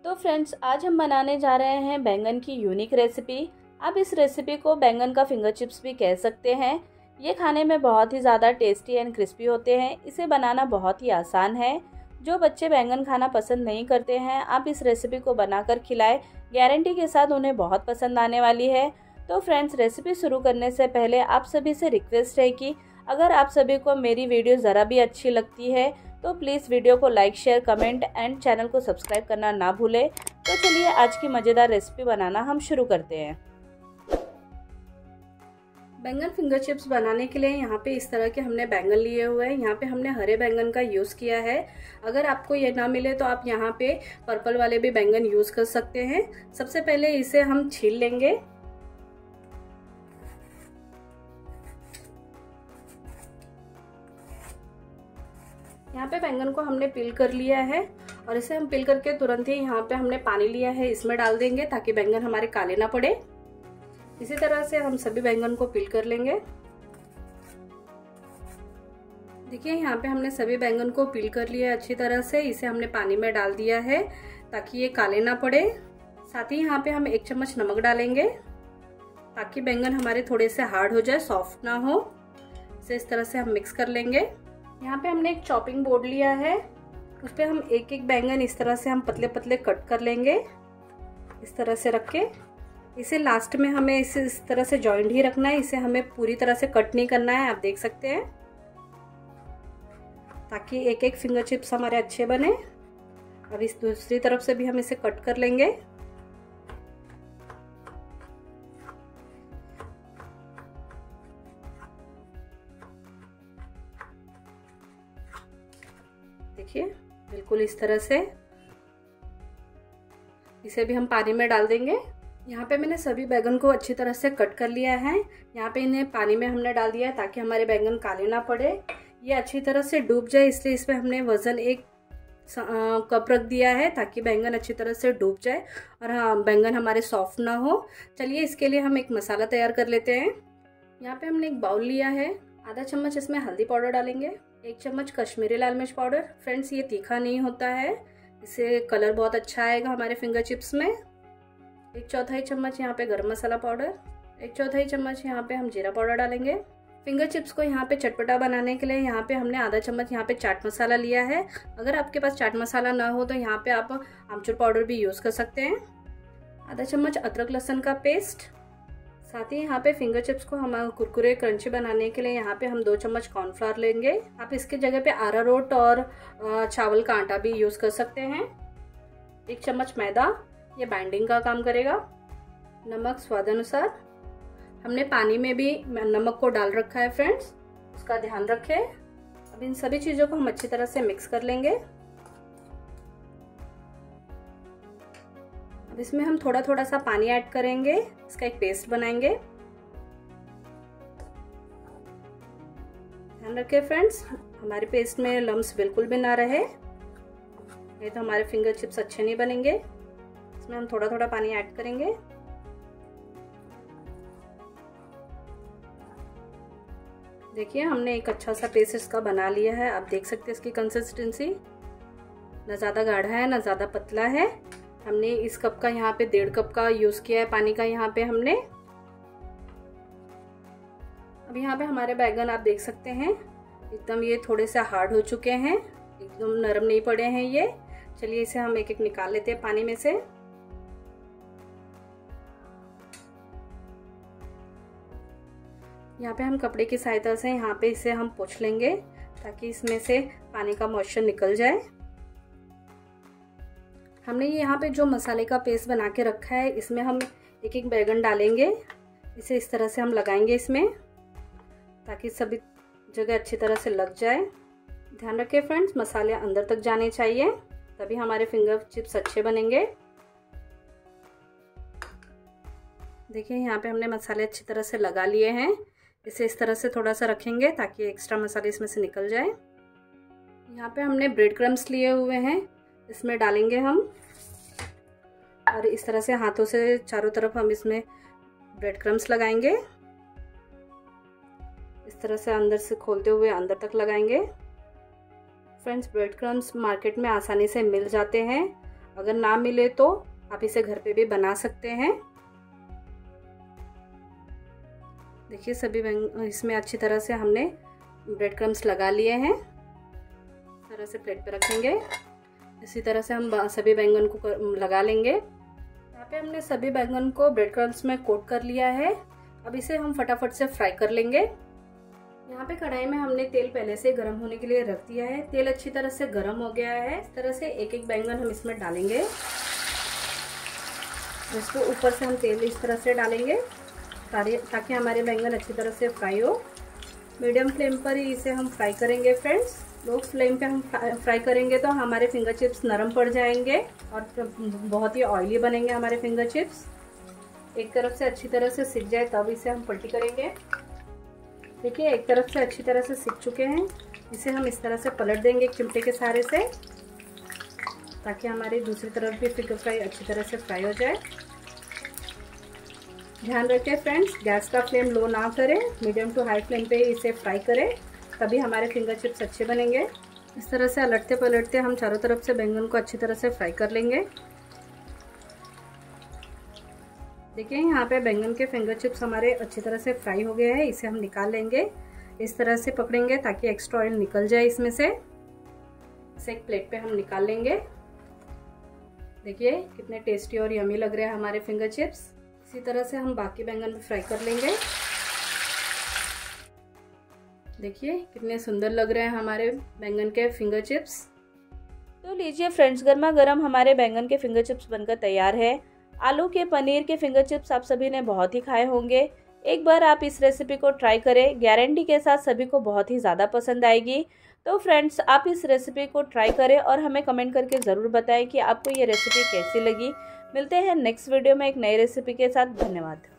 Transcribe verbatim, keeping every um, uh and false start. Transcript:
तो फ्रेंड्स, आज हम बनाने जा रहे हैं बैंगन की यूनिक रेसिपी। आप इस रेसिपी को बैंगन का फिंगर चिप्स भी कह सकते हैं। ये खाने में बहुत ही ज़्यादा टेस्टी एंड क्रिस्पी होते हैं। इसे बनाना बहुत ही आसान है। जो बच्चे बैंगन खाना पसंद नहीं करते हैं, आप इस रेसिपी को बनाकर खिलाएं, गारंटी के साथ उन्हें बहुत पसंद आने वाली है। तो फ्रेंड्स, रेसिपी शुरू करने से पहले आप सभी से रिक्वेस्ट है कि अगर आप सभी को मेरी वीडियो ज़रा भी अच्छी लगती है तो प्लीज़ वीडियो को like, share, comment and channel को सब्सक्राइब करना ना भूलें। तो चलिए आज की मज़ेदार रेसिपी बनाना हम शुरू करते हैं। बैंगन फिंगर चिप्स बनाने के लिए यहाँ पे इस तरह के हमने बैंगन लिए हुए हैं। यहाँ पे हमने हरे बैंगन का यूज़ किया है। अगर आपको ये ना मिले तो आप यहाँ पे पर्पल वाले भी बैंगन यूज़ कर सकते हैं। सबसे पहले इसे हम छील लेंगे। यहाँ पे बैंगन को हमने पील कर लिया है और इसे हम पील करके तुरंत ही यहाँ पे हमने पानी लिया है, इसमें डाल देंगे ताकि बैंगन हमारे काले ना पड़े। इसी तरह से हम सभी बैंगन को पील कर लेंगे। देखिए, यहाँ पे हमने सभी बैंगन को पील कर लिया है अच्छी तरह से। इसे हमने पानी में डाल दिया है ताकि ये काले ना पड़े। साथ ही यहाँ पे हम एक चम्मच नमक डालेंगे ताकि बैंगन हमारे थोड़े से हार्ड हो जाए, सॉफ्ट ना हो। इसे इस तरह से हम मिक्स कर लेंगे। यहाँ पे हमने एक चॉपिंग बोर्ड लिया है, उस पर हम एक एक बैंगन इस तरह से हम पतले पतले कट कर लेंगे। इस तरह से रख के इसे लास्ट में हमें इसे इस तरह से जॉइंट ही रखना है। इसे हमें पूरी तरह से कट नहीं करना है, आप देख सकते हैं, ताकि एक एक फिंगर चिप्स हमारे अच्छे बने। अब इस दूसरी तरफ से भी हम इसे कट कर लेंगे। देखिए, बिल्कुल इस तरह से इसे भी हम पानी में डाल देंगे। यहाँ पे मैंने सभी बैंगन को अच्छी तरह से कट कर लिया है। यहाँ पे इन्हें पानी में हमने डाल दिया है ताकि हमारे बैंगन काले ना पड़े, ये अच्छी तरह से डूब जाए। इसलिए इसमें हमने वजन एक कप रख दिया है ताकि बैंगन अच्छी तरह से डूब जाए और हाँ, बैंगन हमारे सॉफ्ट ना हो। चलिए, इसके लिए हम एक मसाला तैयार कर लेते हैं। यहाँ पे हमने एक बाउल लिया है, आधा चम्मच इसमें हल्दी पाउडर डालेंगे, एक चम्मच कश्मीरी लाल मिर्च पाउडर। फ्रेंड्स, ये तीखा नहीं होता है, इससे कलर बहुत अच्छा आएगा हमारे फिंगर चिप्स में। एक चौथाई चम्मच यहाँ पे गरम मसाला पाउडर, एक चौथाई चम्मच यहाँ पे हम जीरा पाउडर डालेंगे। फिंगर चिप्स को यहाँ पे चटपटा बनाने के लिए यहाँ पे हमने आधा चम्मच यहाँ पे चाट मसाला लिया है। अगर आपके पास चाट मसाला ना हो तो यहाँ पे आप आमचूर पाउडर भी यूज़ कर सकते हैं। आधा चम्मच अदरक लहसुन का पेस्ट। साथ ही यहाँ पे फिंगर चिप्स को हम कुरकुरे क्रंची बनाने के लिए यहाँ पे हम दो चम्मच कॉर्नफ्लावर लेंगे। आप इसके जगह पे अरारोट और चावल का आटा भी यूज़ कर सकते हैं। एक चम्मच मैदा, ये बाइंडिंग का काम करेगा। नमक स्वाद अनुसार। हमने पानी में भी नमक को डाल रखा है फ्रेंड्स, उसका ध्यान रखें। अब इन सभी चीज़ों को हम अच्छी तरह से मिक्स कर लेंगे। अब इसमें हम थोड़ा थोड़ा सा पानी ऐड करेंगे, इसका एक पेस्ट बनाएंगे। ध्यान रखें फ्रेंड्स, हमारे पेस्ट में लम्स बिल्कुल भी ना रहे, नहीं तो हमारे फिंगर चिप्स अच्छे नहीं बनेंगे। इसमें हम थोड़ा थोड़ा पानी ऐड करेंगे। देखिए, हमने एक अच्छा सा पेस्ट इसका बना लिया है। आप देख सकते हैं इसकी कंसिस्टेंसी, ना ज़्यादा गाढ़ा है ना ज़्यादा पतला है। हमने इस कप का यहाँ पे डेढ़ कप का यूज़ किया है पानी का यहाँ पे हमने। अब यहाँ पे हमारे बैंगन आप देख सकते हैं एकदम ये थोड़े से हार्ड हो चुके हैं, एकदम नरम नहीं पड़े हैं ये। चलिए, इसे हम एक एक निकाल लेते हैं पानी में से। यहाँ पे हम कपड़े की सहायता से यहाँ पे इसे हम पोंछ लेंगे ताकि इसमें से पानी का मॉइस्चर निकल जाए। हमने यहाँ पे जो मसाले का पेस्ट बना के रखा है, इसमें हम एक एक बैंगन डालेंगे। इसे इस तरह से हम लगाएंगे इसमें ताकि सभी जगह अच्छी तरह से लग जाए। ध्यान रखें फ्रेंड्स, मसाले अंदर तक जाने चाहिए, तभी हमारे फिंगर चिप्स अच्छे बनेंगे। देखिए, यहाँ पे हमने मसाले अच्छी तरह से लगा लिए हैं। इसे इस तरह से थोड़ा सा रखेंगे ताकि एक्स्ट्रा मसाले इसमें से निकल जाए। यहाँ पे हमने ब्रेड क्रम्स लिए हुए हैं, इसमें डालेंगे हम और इस तरह से हाथों से चारों तरफ हम इसमें ब्रेड क्रम्स लगाएंगे। इस तरह से अंदर से खोलते हुए अंदर तक लगाएंगे। फ्रेंड्स, ब्रेड क्रम्स मार्केट में आसानी से मिल जाते हैं। अगर ना मिले तो आप इसे घर पे भी बना सकते हैं। देखिए सभी बैंगन इसमें अच्छी तरह से हमने ब्रेड क्रम्स लगा लिए हैं। इस तरह से प्लेट पे रखेंगे। इसी तरह से हम सभी बैंगन को लगा लेंगे। यहाँ पे हमने सभी बैंगन को ब्रेड क्रम्स में कोट कर लिया है। अब इसे हम फटाफट से फ्राई कर लेंगे। यहाँ पे कढ़ाई में हमने तेल पहले से गर्म होने के लिए रख दिया है। तेल अच्छी तरह से गर्म हो गया है। इस तरह से एक एक बैंगन हम इसमें डालेंगे। इसको ऊपर से हम तेल इस तरह से डालेंगे ताकि हमारे बैंगन अच्छी तरह से फ्राई हो। मीडियम फ्लेम पर ही इसे हम फ्राई करेंगे फ्रेंड्स। लो फ्लेम पे हम फ्राई करेंगे तो हमारे फिंगर चिप्स नरम पड़ जाएंगे और बहुत ही ऑयली बनेंगे हमारे फिंगर चिप्स। एक तरफ से अच्छी तरह से सिक जाए तब इसे हम पलटी करेंगे। देखिए एक तरफ से अच्छी तरह से सिक चुके हैं। इसे हम इस तरह से पलट देंगे एक चिमटे के सहारे से ताकि हमारी दूसरी तरफ भी फिंगर फ्राई अच्छी तरह से फ्राई हो जाए। ध्यान रखें फ्रेंड्स, गैस का फ्लेम लो ना करें, मीडियम टू हाई फ्लेम पे इसे फ्राई करें, तभी हमारे फिंगर चिप्स अच्छे बनेंगे। इस तरह से अलटते पलटते हम चारों तरफ से बैंगन को अच्छी तरह से फ्राई कर लेंगे। देखिए यहाँ पे बैंगन के फिंगर चिप्स हमारे अच्छी तरह से फ्राई हो गए हैं। इसे हम निकाल लेंगे। इस तरह से पकड़ेंगे ताकि एक्स्ट्रा ऑयल निकल जाए इसमें से। इसे एक प्लेट पे हम निकाल लेंगे। देखिए कितने टेस्टी और यमी लग रहे हैं हमारे फिंगर चिप्स। इसी तरह से हम बाकी बैंगन भी फ्राई कर लेंगे। देखिए कितने सुंदर लग रहे हैं हमारे बैंगन के फिंगर चिप्स। तो लीजिए फ्रेंड्स, गर्मा गर्म हमारे बैंगन के फिंगर चिप्स बनकर तैयार है। आलू के पनीर के फिंगर चिप्स आप सभी ने बहुत ही खाए होंगे। एक बार आप इस रेसिपी को ट्राई करें, गारंटी के साथ सभी को बहुत ही ज़्यादा पसंद आएगी। तो फ्रेंड्स आप इस रेसिपी को ट्राई करें और हमें कमेंट करके ज़रूर बताएं कि आपको ये रेसिपी कैसी लगी। मिलते हैं नेक्स्ट वीडियो में एक नई रेसिपी के साथ। धन्यवाद।